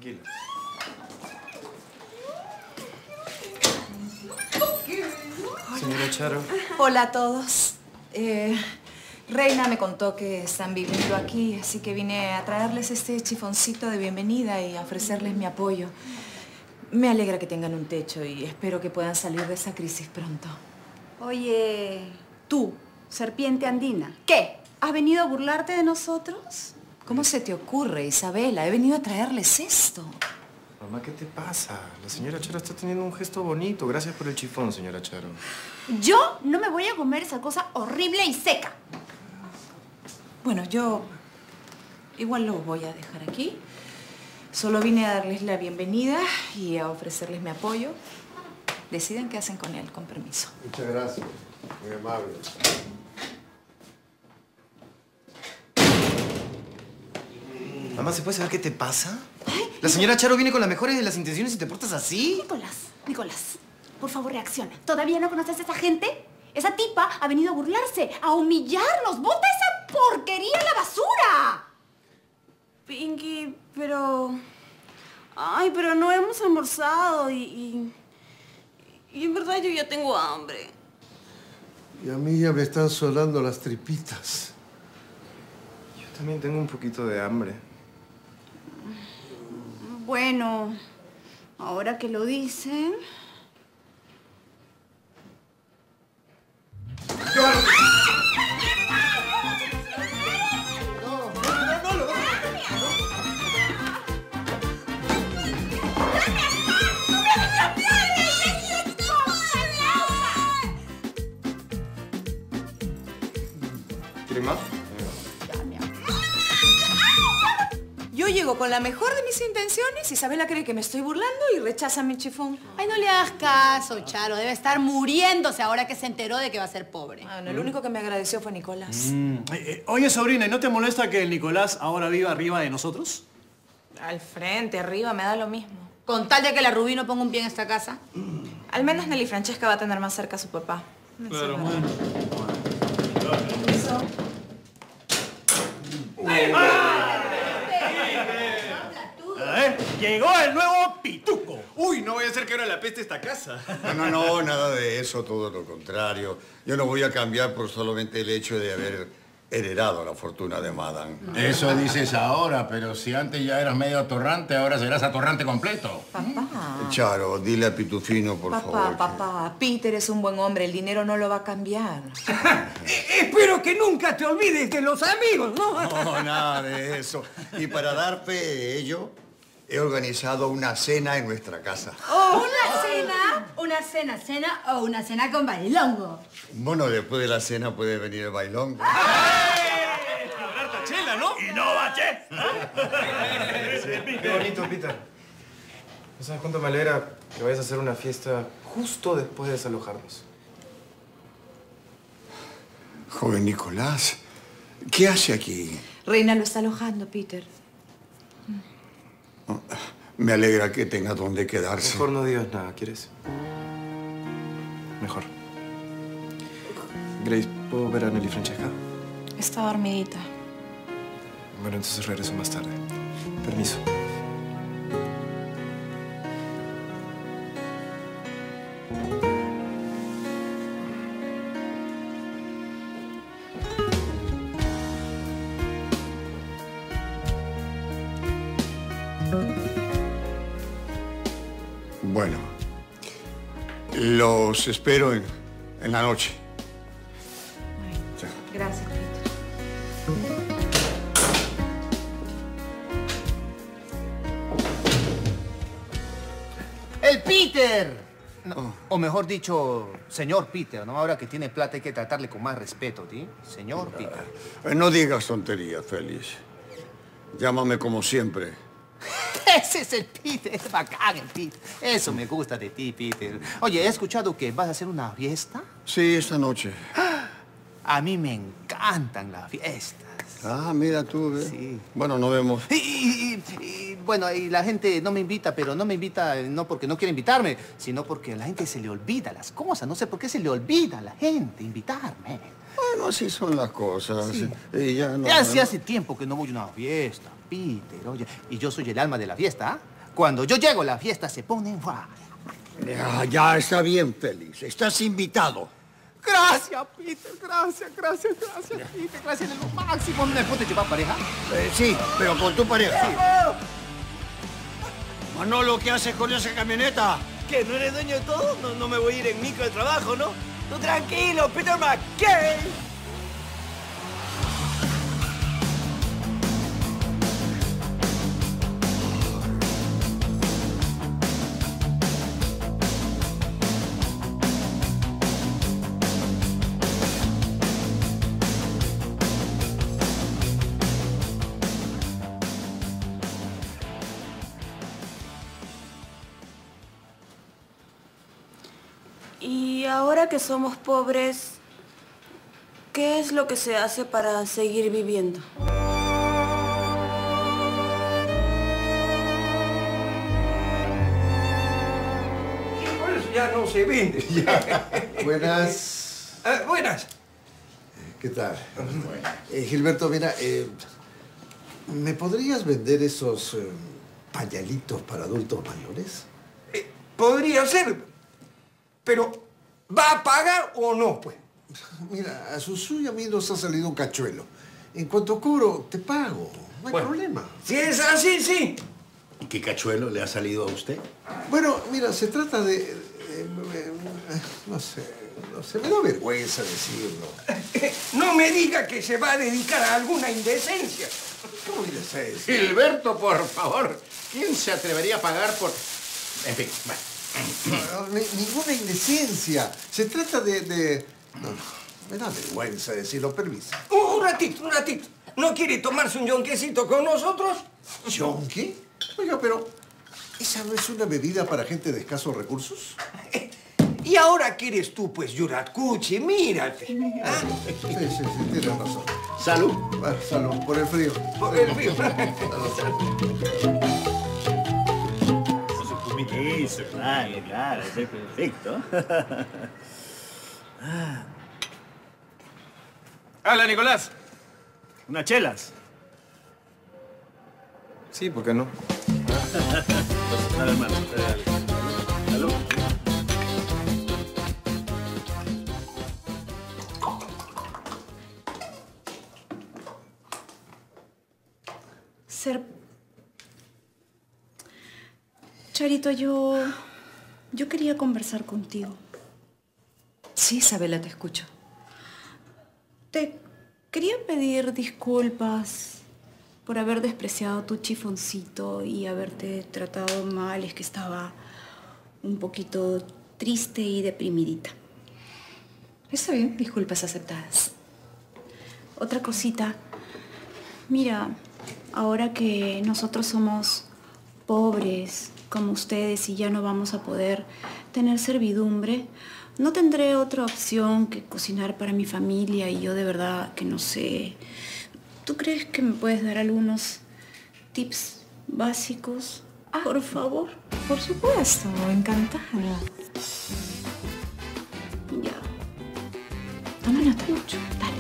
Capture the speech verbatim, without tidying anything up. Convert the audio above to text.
Tranquila. Señora Charo. Hola a todos. Eh, Reina me contó que están viviendo aquí, así que vine a traerles este chifoncito de bienvenida y a ofrecerles mi apoyo. Me alegra que tengan un techo y espero que puedan salir de esa crisis pronto. Oye, tú, serpiente andina, ¿qué? ¿Has venido a burlarte de nosotros? ¿Cómo se te ocurre, Isabela? He venido a traerles esto. Mamá, ¿qué te pasa? La señora Charo está teniendo un gesto bonito. Gracias por el chifón, señora Charo. Yo no me voy a comer esa cosa horrible y seca. Bueno, yo igual lo voy a dejar aquí. Solo vine a darles la bienvenida y a ofrecerles mi apoyo. Deciden qué hacen con él, con permiso. Muchas gracias. Muy amable. Mamá, ¿se puede saber qué te pasa? La señora Charo viene con las mejores de las intenciones y te portas así. Nicolás, Nicolás, por favor reacciona. ¿Todavía no conoces a esa gente? Esa tipa ha venido a burlarse, a humillarnos. ¡Bota esa porquería a la basura! Pinky, pero... Ay, pero no hemos almorzado y, y... Y en verdad yo ya tengo hambre. Y a mí ya me están sonando las tripitas. Yo también tengo un poquito de hambre. Bueno, ahora que lo dicen... ¿Quieren más? Yo llego con la mejor de mis intenciones, Isabela cree que me estoy burlando y rechaza mi chifón. Ay, no le hagas caso, Charo. Debe estar muriéndose ahora que se enteró de que va a ser pobre. Ah, no, el único que me agradeció fue Nicolás. Mm. Eh, eh, oye, sobrina, ¿y no te molesta que el Nicolás ahora viva arriba de nosotros? Al frente, arriba, me da lo mismo. Con tal de que la Rubí no ponga un pie en esta casa. Al menos Nelly Francesca va a tener más cerca a su papá. Claro. Bueno. ¿Eh? Llegó el nuevo pituco. Uy, no voy a hacer que ahora la peste esta casa. No, no, no, nada de eso, todo lo contrario. Yo no voy a cambiar por solamente el hecho de haber heredado la fortuna de Madame. Eso dices ahora, pero si antes ya eras medio atorrante, ahora serás atorrante completo. Papá. Charo, dile a Pitufino, por Papá, favor. papá, Peter es un buen hombre, el dinero no lo va a cambiar. Espero que nunca te olvides de los amigos, ¿no? No, nada de eso. Y para dar fe de ello, he organizado una cena en nuestra casa. Oh, ¿una cena? ¿Una cena, cena o una cena con bailongo? Bueno, después de la cena puede venir el bailón. Hablar tachela, ¿no? Y no bache. Sí, qué bonito, Peter. ¿No sabes cuánto me alegra que vayas a hacer una fiesta justo después de desalojarnos? Joven Nicolás, ¿qué hace aquí? Reina lo está alojando, Peter. Oh, me alegra que tenga donde quedarse. Mejor no digas nada, ¿quieres? Mejor. Grace, ¿puedo ver a Nelly Francesca? Está dormidita. Bueno, entonces regreso más tarde. Permiso. Bueno, los espero en, en la noche. Gracias, Peter. ¡El Peter! No, o mejor dicho, señor Peter, ¿no? Ahora que tiene plata hay que tratarle con más respeto, ¿sí? Señor Peter. Eh, no digas tonterías, Félix. Llámame como siempre. Ese es el Peter, es bacán el Peter. Eso me gusta de ti, Peter. Oye, he escuchado que vas a hacer una fiesta. Sí, esta noche. A mí me encantan las fiestas. Ah, mira tú, ¿eh? Sí. Bueno, nos vemos. Y, y- y- y, bueno, y la gente no me invita, pero no me invita no porque no quiere invitarme, sino porque a la gente se le olvida las cosas. No sé por qué se le olvida a la gente invitarme. Bueno, así son las cosas. Sí. Y ya no, Ya no- sí hace tiempo que no voy a una fiesta, Peter, oye. Y yo soy el alma de la fiesta, ¿ah? Cuando yo llego, la fiesta se pone... ¡Buah! Ya, ya está bien, Félix. Estás invitado. Gracias, Peter. Gracias, gracias, gracias, Peter. Gracias, es lo máximo. ¿Me puedes llevar pareja? Eh, sí, pero con tu pareja. Sí. Manolo, ¿qué haces con esa camioneta? ¿Qué? ¿No eres dueño de todo? No, no me voy a ir en micro de trabajo, ¿no? Tú tranquilo, Peter McKay. Y ahora que somos pobres, ¿qué es lo que se hace para seguir viviendo? Por eso ya no se vende. Ya. Buenas. Ah, buenas. ¿Qué tal? Eh, Gilberto, mira, eh, ¿me podrías vender esos eh, pañalitos para adultos mayores? Eh, podría ser. Pero, ¿va a pagar o no, pues? Mira, a Susu y a mí nos ha salido un cachuelo. En cuanto cobro, te pago. No hay bueno, problema. Si es así, sí. ¿Y qué cachuelo le ha salido a usted? Bueno, mira, se trata de... de, de, de no sé, no sé, me da vergüenza decirlo. No me diga que se va a dedicar a alguna indecencia. ¿Cómo indecencia? Gilberto, por favor. ¿Quién se atrevería a pagar por...? En fin, bueno. No, ni, ninguna indecencia. Se trata de... de... No, no, me da vergüenza decirlo, permiso. Un ratito, un ratito. ¿No quiere tomarse un yonquecito con nosotros? ¿Yonque? Oiga, pero... ¿esa no es una bebida para gente de escasos recursos? ¿Y ahora qué eres tú, pues, Yuratkuchi? Mírate. ¿Ah? Sí, sí, sí, tienes razón. Salud. Ah, salud, por el frío. Por el frío. Eso, claro, claro, es perfecto. Hola, Nicolás. ¿Unas chelas? Sí, ¿por qué no? Dale, hermano. Dale. Salud. Ser... Charito, yo... yo quería conversar contigo. Sí, Isabela, te escucho. Te quería pedir disculpas por haber despreciado tu chifoncito y haberte tratado mal. Es que estaba un poquito triste y deprimidita. Está bien, disculpas aceptadas. Otra cosita. Mira, ahora que nosotros somos pobres como ustedes y ya no vamos a poder tener servidumbre, no tendré otra opción que cocinar para mi familia y yo de verdad que no sé. ¿Tú crees que me puedes dar algunos tips básicos, Ah, por favor? Por supuesto, encantada. Ya. Toma nota mucho. Dale.